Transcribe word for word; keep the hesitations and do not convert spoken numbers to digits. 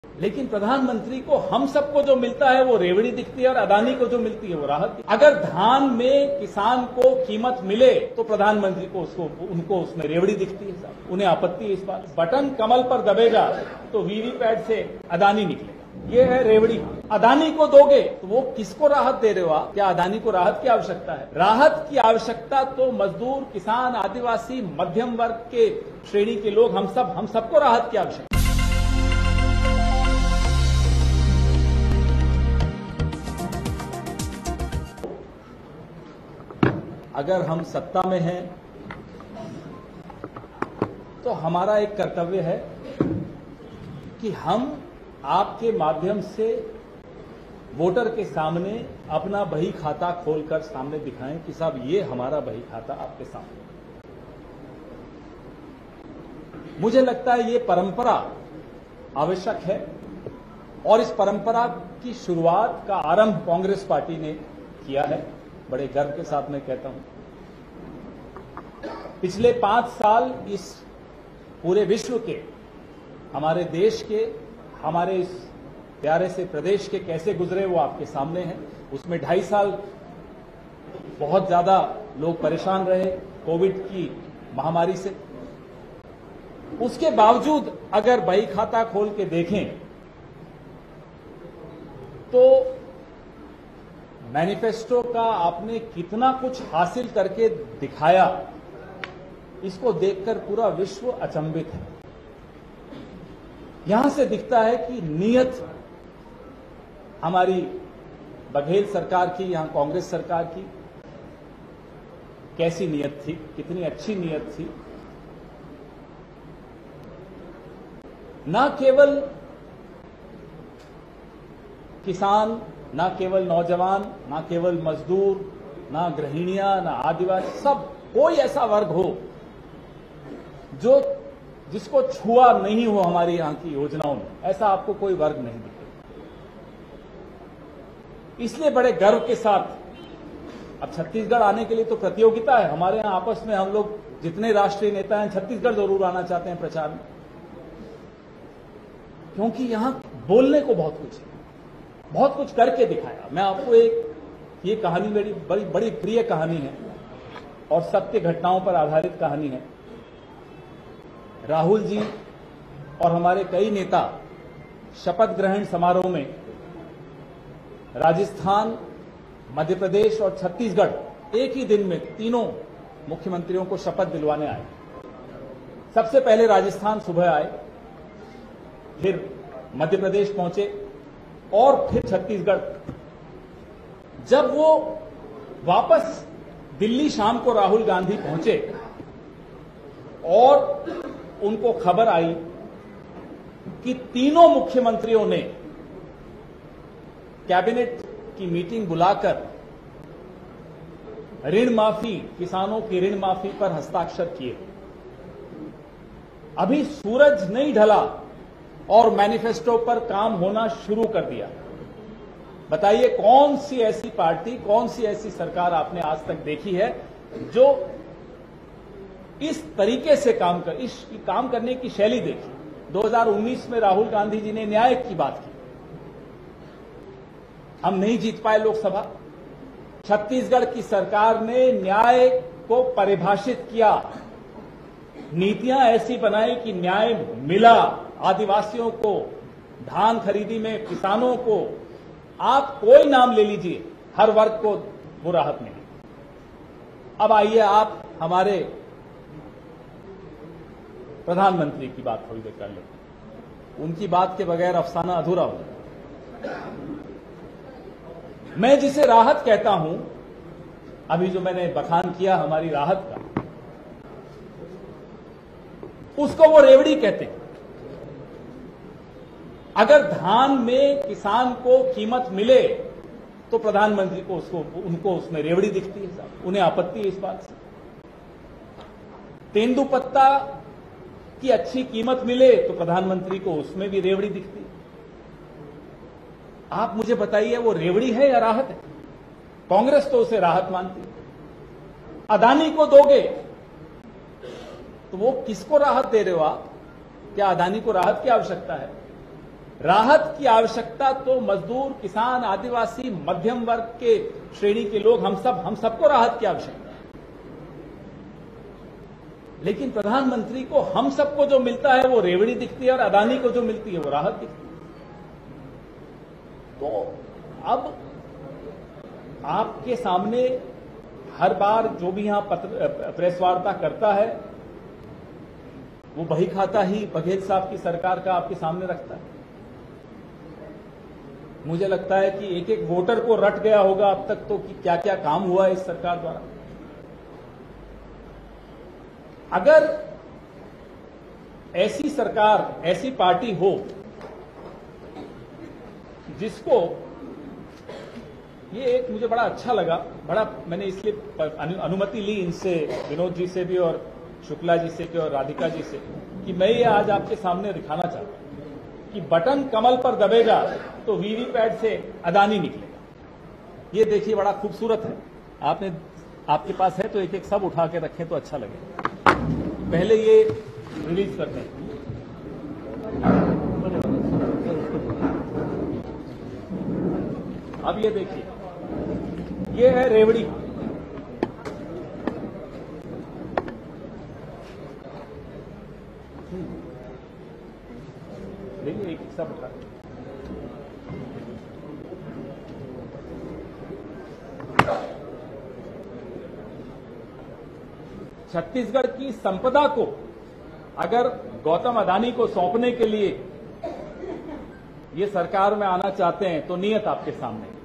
लेकिन प्रधानमंत्री को हम सबको जो मिलता है वो रेवड़ी दिखती है और अदानी को जो मिलती है वो राहत। अगर धान में किसान को कीमत मिले तो प्रधानमंत्री को उसको उनको उसमें रेवड़ी दिखती है साहब, उन्हें आपत्ति है इस बात। बटन कमल पर दबेगा तो वीवीपैट से अदानी निकलेगा, ये है रेवड़ी। अदानी को दोगे तो वो किसको राहत दे रहे हो आप? क्या अदानी को राहत की आवश्यकता है? राहत की आवश्यकता तो मजदूर, किसान, आदिवासी, मध्यम वर्ग के श्रेणी के लोग, हम सब हम सबको राहत की आवश्यकता। अगर हम सत्ता में हैं तो हमारा एक कर्तव्य है कि हम आपके माध्यम से वोटर के सामने अपना बही खाता खोलकर सामने दिखाएं कि साहब ये हमारा बही खाता आपके सामने। मुझे लगता है ये परंपरा आवश्यक है और इस परंपरा की शुरुआत का आरंभ कांग्रेस पार्टी ने किया है। बड़े गर्व के साथ मैं कहता हूं, पिछले पांच साल इस पूरे विश्व के, हमारे देश के, हमारे इस प्यारे से प्रदेश के कैसे गुजरे वो आपके सामने हैं। उसमें ढाई साल बहुत ज्यादा लोग परेशान रहे कोविड की महामारी से। उसके बावजूद अगर बही खाता खोल के देखें तो मैनिफेस्टो का आपने कितना कुछ हासिल करके दिखाया, इसको देखकर पूरा विश्व अचंभित है। यहां से दिखता है कि नीयत हमारी बघेल सरकार की, यहां कांग्रेस सरकार की कैसी नीयत थी, कितनी अच्छी नीयत थी। ना केवल किसान, ना केवल नौजवान, ना केवल मजदूर, ना गृहिणियां, ना आदिवासी, सब कोई ऐसा वर्ग हो जो जिसको छुआ नहीं हो हमारी यहां की योजनाओं में, ऐसा आपको कोई वर्ग नहीं दिखेगा। इसलिए बड़े गर्व के साथ अब छत्तीसगढ़ आने के लिए तो प्रतियोगिता है हमारे यहां आपस में। हम लोग जितने राष्ट्रीय नेता हैं छत्तीसगढ़ जरूर आना चाहते हैं प्रचार में, क्योंकि यहां बोलने को बहुत कुछ है, बहुत कुछ करके दिखाया। मैं आपको एक, ये कहानी मेरी बड़ी बड़ी प्रिय कहानी है और सत्य घटनाओं पर आधारित कहानी है। राहुल जी और हमारे कई नेता शपथ ग्रहण समारोह में राजस्थान, मध्य प्रदेश और छत्तीसगढ़ एक ही दिन में तीनों मुख्यमंत्रियों को शपथ दिलवाने आए। सबसे पहले राजस्थान सुबह आए, फिर मध्य प्रदेश पहुंचे और फिर छत्तीसगढ़। जब वो वापस दिल्ली शाम को राहुल गांधी पहुंचे और उनको खबर आई कि तीनों मुख्यमंत्रियों ने कैबिनेट की मीटिंग बुलाकर ऋण माफी, किसानों की ऋण माफी पर हस्ताक्षर किए। अभी सूरज नहीं ढला और मैनिफेस्टो पर काम होना शुरू कर दिया। बताइए कौन सी ऐसी पार्टी, कौन सी ऐसी सरकार आपने आज तक देखी है जो इस तरीके से काम कर, इस काम करने की शैली देखी। दो हज़ार उन्नीस में राहुल गांधी जी ने न्याय की बात की, हम नहीं जीत पाए लोकसभा। छत्तीसगढ़ की सरकार ने न्याय को परिभाषित किया, नीतियां ऐसी बनाई कि न्याय मिला आदिवासियों को, धान खरीदी में किसानों को, आप कोई नाम ले लीजिए, हर वर्ग को वो राहत मिली। अब आइए आप हमारे प्रधानमंत्री की बात थोड़ी देर कर लें। उनकी बात के बगैर अफसाना अधूरा हो जाए। मैं जिसे राहत कहता हूं, अभी जो मैंने बखान किया हमारी राहत का, उसको वो रेवड़ी कहते हैं। अगर धान में किसान को कीमत मिले तो प्रधानमंत्री को उसको उनको उसमें रेवड़ी दिखती है साहब, उन्हें आपत्ति है इस बात से। तेंदुपत्ता की अच्छी कीमत मिले तो प्रधानमंत्री को उसमें भी रेवड़ी दिखती है। आप मुझे बताइए वो रेवड़ी है या राहत है? कांग्रेस तो उसे राहत मानती है। अदानी को दोगे तो वो किसको राहत दे रहे हो आप? क्या अदानी को राहत की आवश्यकता है? राहत की आवश्यकता तो मजदूर, किसान, आदिवासी, मध्यम वर्ग के श्रेणी के लोग, हम सब हम सबको राहत की आवश्यकता है। लेकिन प्रधानमंत्री को हम सबको जो मिलता है वो रेवड़ी दिखती है और अदानी को जो मिलती है वो राहत दिखती है। तो अब आपके सामने हर बार जो भी यहां पत्र प्रेस वार्ता करता है वो बही खाता ही बघेल साहब की सरकार का आपके सामने रखता है। मुझे लगता है कि एक एक वोटर को रट गया होगा अब तक तो कि क्या क्या काम हुआ है इस सरकार द्वारा। अगर ऐसी सरकार, ऐसी पार्टी हो जिसको, ये एक मुझे बड़ा अच्छा लगा, बड़ा मैंने इसलिए अनुमति ली इनसे, विनोद जी से भी और शुक्ला जी से भी और राधिका जी से, कि मैं ये आज आपके सामने दिखाना चाहता हूं कि बटन कमल पर दबेगा तो वीवीपैट से अदानी निकलेगा। ये देखिए बड़ा खूबसूरत है। आपने आपके पास है तो एक एक सब उठा के रखें तो अच्छा लगेगा। पहले ये रिलीज करते हैं। अब ये देखिए, ये है रेवड़ी। देखिए एक सब उठा, छत्तीसगढ़ की संपदा को अगर गौतम अदानी को सौंपने के लिए ये सरकार में आना चाहते हैं तो नियत आपके सामने।